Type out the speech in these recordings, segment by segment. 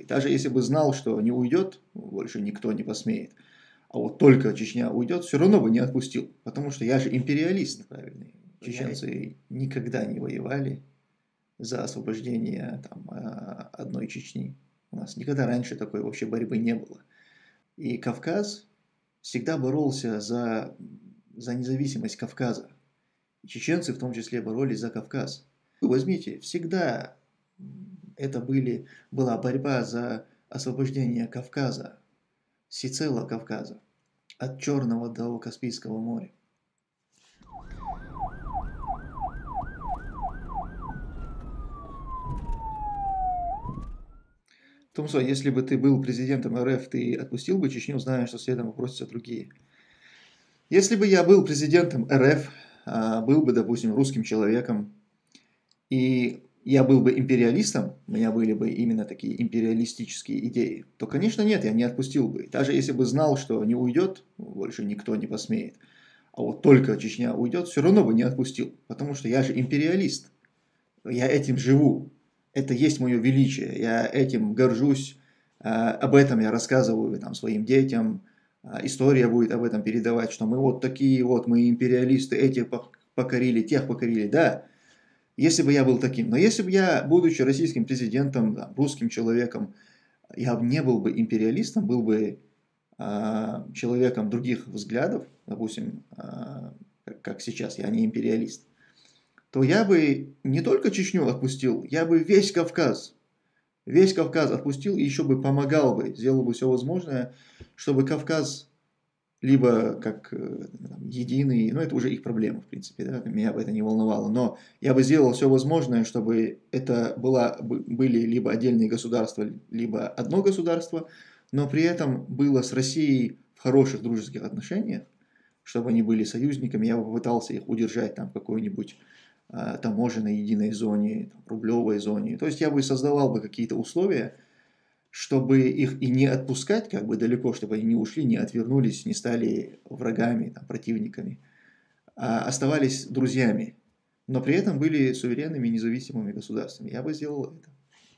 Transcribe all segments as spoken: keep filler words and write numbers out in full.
Даже если бы знал, что не уйдет, больше никто не посмеет, а вот только Чечня уйдет, все равно бы не отпустил, потому что я же империалист, правильный. Чеченцы никогда не воевали за освобождение там, одной Чечни. У нас никогда раньше такой вообще борьбы не было. И Кавказ всегда боролся за, за независимость Кавказа. И чеченцы в том числе боролись за Кавказ. Вы возьмите, всегда это были, была борьба за освобождение Кавказа, всецело Кавказа, от Черного до Каспийского моря. Тумсо, если бы ты был президентом РФ, ты отпустил бы Чечню, зная, что следом попросятся другие? Если бы я был президентом РФ, был бы, допустим, русским человеком, и я был бы империалистом, у меня были бы именно такие империалистические идеи, то, конечно, нет, я не отпустил бы. Даже если бы знал, что не уйдет, больше никто не посмеет, а вот только Чечня уйдет, все равно бы не отпустил, потому что я же империалист, я этим живу. Это есть мое величие, я этим горжусь, об этом я рассказываю там, своим детям, история будет об этом передавать, что мы вот такие вот, мы империалисты, этих покорили, тех покорили, да, если бы я был таким. Но если бы я, будучи российским президентом, там, русским человеком, я не был бы империалистом, был бы э, человеком других взглядов, допустим, э, как, как сейчас, я не империалист, то я бы не только Чечню отпустил, я бы весь Кавказ, весь Кавказ отпустил и еще бы помогал бы, сделал бы все возможное, чтобы Кавказ либо как там, единый, ну это уже их проблема в принципе, да, меня бы это не волновало, но я бы сделал все возможное, чтобы это была, были либо отдельные государства, либо одно государство, но при этом было с Россией в хороших дружеских отношениях, чтобы они были союзниками, я бы попытался их удержать там в какой-нибудь таможенной единой зоне, там, рублевой зоне. То есть я бы создавал бы какие-то условия, чтобы их и не отпускать как бы далеко, чтобы они не ушли, не отвернулись, не стали врагами, там, противниками, а оставались друзьями, но при этом были суверенными, независимыми государствами. Я бы сделал это.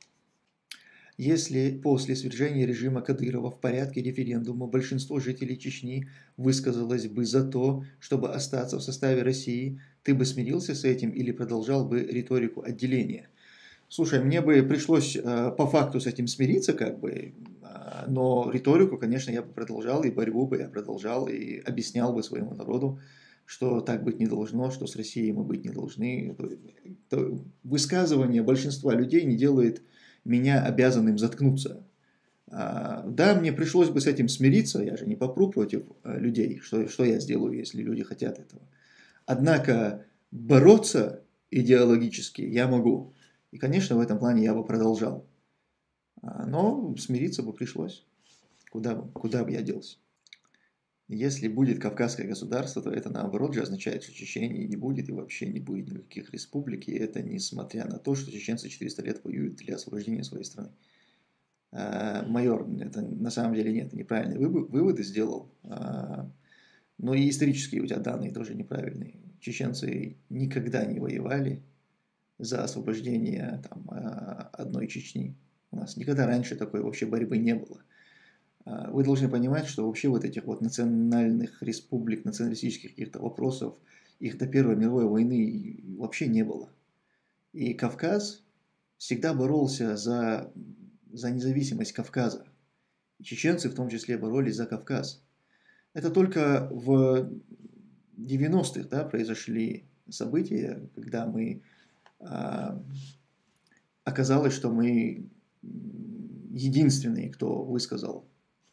Если после свержения режима Кадырова в порядке референдума большинство жителей Чечни высказалось бы за то, чтобы остаться в составе России, ты бы смирился с этим или продолжал бы риторику отделения? Слушай, мне бы пришлось э, по факту с этим смириться, как бы, э, но риторику, конечно, я бы продолжал, и борьбу бы я продолжал, и объяснял бы своему народу, что так быть не должно, что с Россией мы быть не должны. То высказывание большинства людей не делает меня обязанным заткнуться. А, да, мне пришлось бы с этим смириться, я же не попру против а, людей, что, что я сделаю, если люди хотят этого. Однако бороться идеологически я могу. И, конечно, в этом плане я бы продолжал. А, но смириться бы пришлось. Куда бы, куда бы я делся? Если будет Кавказское государство, то это наоборот же означает, что Чечении не будет и вообще не будет никаких республик. И это несмотря на то, что чеченцы четыреста лет воюют для освобождения своей страны. А, майор, это на самом деле нет, неправильные выводы сделал. А, но и исторические у тебя данные тоже неправильные. Чеченцы никогда не воевали за освобождение там, одной Чечни. У нас никогда раньше такой вообще борьбы не было. Вы должны понимать, что вообще вот этих вот национальных республик, националистических каких-то вопросов, их до Первой мировой войны вообще не было. И Кавказ всегда боролся за, за независимость Кавказа. И чеченцы в том числе боролись за Кавказ. Это только в девяностых, да, произошли события, когда мы а, оказалось, что мы единственные, кто высказал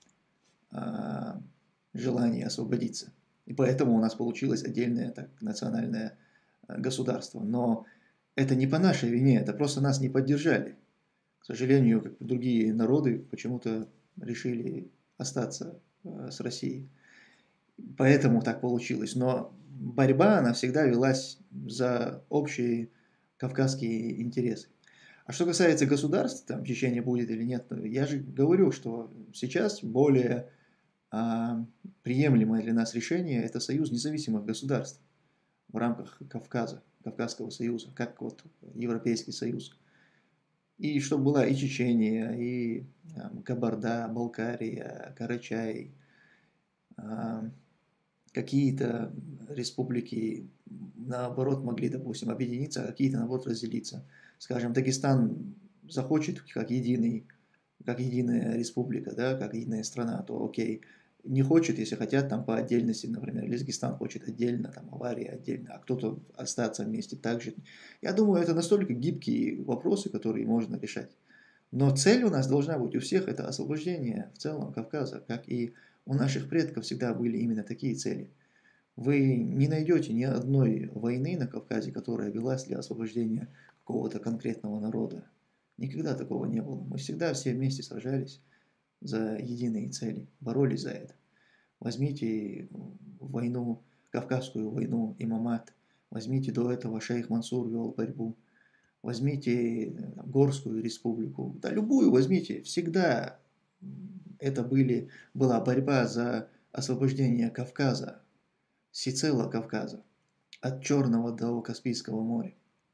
желание освободиться. И поэтому у нас получилось отдельное так, национальное государство. Но это не по нашей вине, это просто нас не поддержали. К сожалению, как другие народы почему-то решили остаться с Россией. Поэтому так получилось. Но борьба, она всегда велась за общие кавказские интересы. А что касается государств, там Чечения будет или нет, я же говорю, что сейчас более а, приемлемое для нас решение – это союз независимых государств в рамках Кавказа, Кавказского союза, как вот Европейский союз. И чтобы была и Чечения, и там, Кабарда, Балкария, Карачай, а, какие-то республики, наоборот, могли, допустим, объединиться, а какие-то, наоборот, разделиться. Скажем, Дагестан захочет как единый, как единая республика, да, как единая страна, то окей. Не хочет, если хотят, там по отдельности, например, Лезгистан хочет отдельно, там Авария отдельно, а кто-то остаться вместе также. Я думаю, это настолько гибкие вопросы, которые можно решать. Но цель у нас должна быть у всех, это освобождение в целом Кавказа, как и у наших предков всегда были именно такие цели. Вы не найдете ни одной войны на Кавказе, которая велась для освобождения какого-то конкретного народа. Никогда такого не было. Мы всегда все вместе сражались за единые цели, боролись за это. Возьмите войну, Кавказскую войну, Имамат, возьмите до этого шейх Мансур вел борьбу, возьмите там, Горскую республику, да любую возьмите, всегда это были, была борьба за освобождение Кавказа, всецело Кавказа, от Черного до Каспийского моря.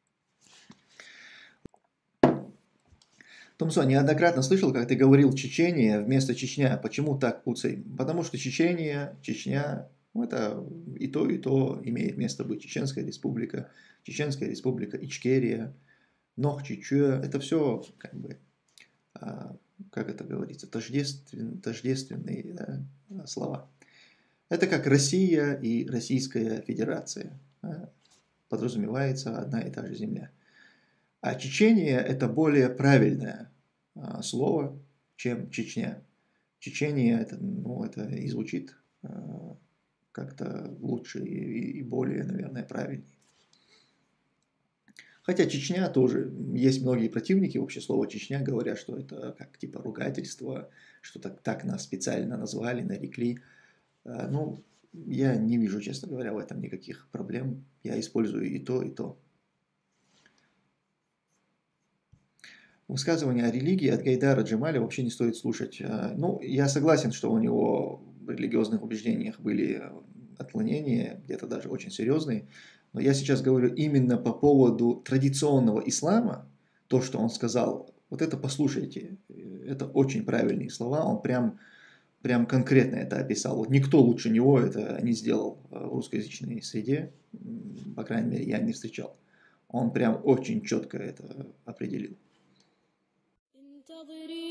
Томсо, неоднократно слышал, как ты говорил Чечения вместо Чечня. Почему так, Уцей? Потому что Чечения, Чечня, ну, это и то, и то имеет место быть. Чеченская республика, Чеченская республика, Ичкерия, Нохчичуя. Это все, как бы, как это говорится, тождествен, тождественные, да, слова. Это как Россия и Российская Федерация. Да, подразумевается одна и та же земля. А Чечения – это более правильное а, слово, чем Чечня. Чечения – это, ну, это и звучит а, как-то лучше и, и более, наверное, правильнее. Хотя Чечня тоже, есть многие противники вообще слова Чечня, говорят, что это как типа ругательство, что так, так нас специально назвали, нарекли. А, ну, я не вижу, честно говоря, в этом никаких проблем. Я использую и то, и то. Высказывания о религии от Гайдара Джемаля вообще не стоит слушать. Ну, я согласен, что у него в религиозных убеждениях были отклонения, где-то даже очень серьезные. Но я сейчас говорю именно по поводу традиционного ислама, то, что он сказал, вот это послушайте, это очень правильные слова, он прям, прям конкретно это описал. Вот никто лучше него это не сделал в русскоязычной среде, по крайней мере, я не встречал. Он прям очень четко это определил. انتظري